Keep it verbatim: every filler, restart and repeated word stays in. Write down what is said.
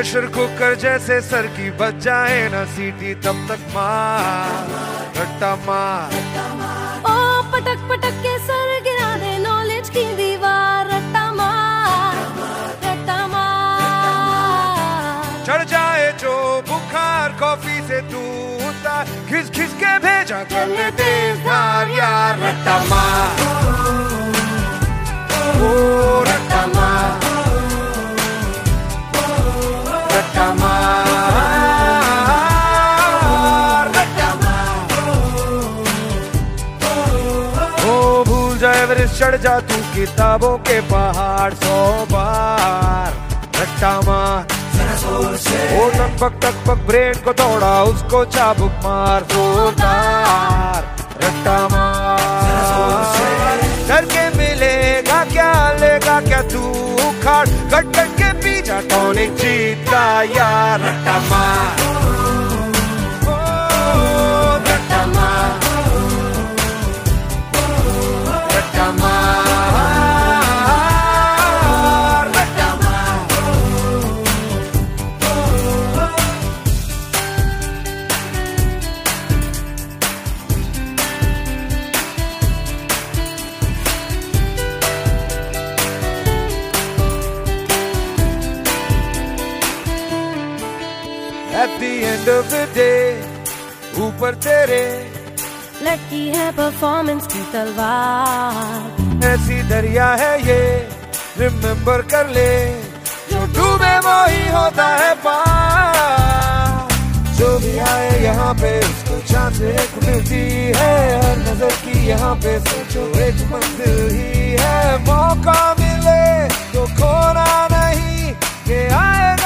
Pressure cooker जैसे sir की बच जाए ना सीटी तब तक मार रट्टा मार। ओ पटक पटक के सर गिरा दे नॉलेज की दीवार, रट्टा मार रट्टा मार। चढ़ जाए जो बुखार कॉफी से तू उतार, घिस घिस के भेजा कर ले तेज धार यार, रट्टा मार ओ रट्टा मार रट्टा मार रट्टा मार। ओ भूल जाए एवरेस्ट चढ़ जा तू किताबों के पहाड़ सौ बार, रट्टा मार। ओ टकपक टकपक ब्रेन को तोड़ा उसको चाबुक मार जोरदार, रट्टा मार। डर के मिलेगा क्या लेगा क्या तू उखाड़, कट कट के पी जा टॉनिक जीत का यार, रट्टा मार ओ रट्टा मार रट्टा मार रट्टा मार। At the end of the day, ऊपर तेरे लटकी है परफॉर्मेंस की तलवार, ऐसी दरिया है ये रिमेम्बर कर ले, जो डूबे वो ही होता है पार। जो भी आए यहाँ पे उसको चांस एक मिलती है, हर नजर की यहाँ पे सोचो एक मंजिल ही है। मौका मिले तो खोना नहीं, ये आए